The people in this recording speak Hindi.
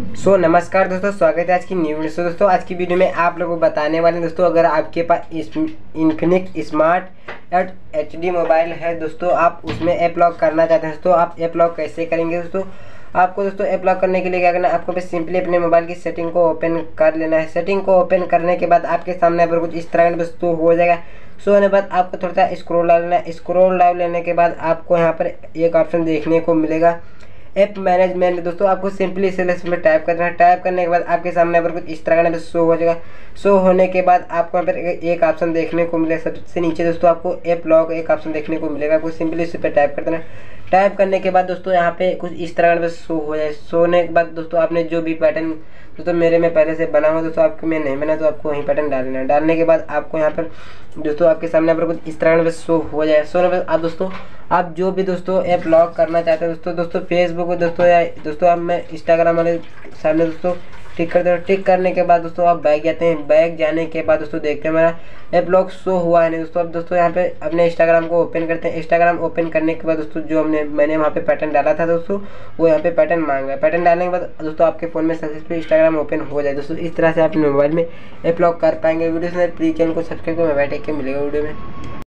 नमस्कार दोस्तों, स्वागत है आज की न्यू वीडियो से। दोस्तों आज की वीडियो में आप लोगों को बताने वाले हैं दोस्तों, अगर आपके पास इन्फिनिक्स स्मार्ट HD मोबाइल है दोस्तों, आप उसमें ऐप लॉक करना चाहते हैं दोस्तों, आप ऐप लॉक कैसे करेंगे दोस्तों। आपको दोस्तों ऐप लॉक करने के लिए क्या करना है, आपको बस सिंपली अपने मोबाइल की सेटिंग को ओपन कर लेना है। सेटिंग को ओपन करने के बाद आपके सामने पर कुछ इस तरह का दोस्तों हो जाएगा। सो होने के बाद आपको थोड़ा सा स्क्रॉल डाल लेना है। स्क्रॉल डाल लेने के बाद आपको यहाँ पर एक ऑप्शन देखने को मिलेगा ऐप मैनेजमेंट। दोस्तों आपको सिंपली इसे में टाइप करना है। टाइप करने के बाद आपके सामने पर कुछ इस तरह का शो हो जाएगा। शो होने के बाद आपको यहाँ पर एक ऑप्शन देखने को मिलेगा सबसे नीचे दोस्तों, आपको ऐप लॉक एक ऑप्शन देखने को मिलेगा। आपको सिंपली इस पर टाइप कर देना है। टाइप करने के बाद दोस्तों यहाँ पे कुछ इस तरह का शो हो जाए। शो होने के बाद दोस्तों आपने जो भी पैटर्न दोस्तों मेरे में पहले से बना हुआ दोस्तों, आपके में नहीं बना तो आपको वही पैटर्न डालना है। डालने के बाद आपको यहाँ पर दोस्तों आपके सामने पर कुछ इस तरह का शो हो जाए। शो होने के बाद आप दोस्तों आप जो भी दोस्तों ऐप लॉक करना चाहते हैं दोस्तों फेसबुक दोस्तों या दोस्तों आप मैं इंस्टाग्राम वाले सामने दोस्तों टिक कर दो। टिक करने के बाद दोस्तों आप बैक जाते हैं। बैक जाने के बाद दोस्तों देखते हैं मेरा ऐप लॉक शो हुआ है नहीं दोस्तों। अब दोस्तों यहाँ पे अपने इंस्टाग्राम को ओपन करते हैं। इंस्टाग्राम ओपन करने के बाद दोस्तों जो मैंने वहाँ पे पैटर्न डाला था दोस्तों, वो यहाँ पे पैटर्न मांग रहा है। पैटर्न डालने के बाद दोस्तों आपके फ़ोन में सक्सेसफुल इंस्टाग्राम ओपन हो जाए दोस्तों। इस तरह से आप अपने मोबाइल में ऐप लॉक कर पाएंगे। वीडियो से प्लीज चैनल को सब्सक्राइब कर, मैं बैठ के मिलेगा वीडियो में।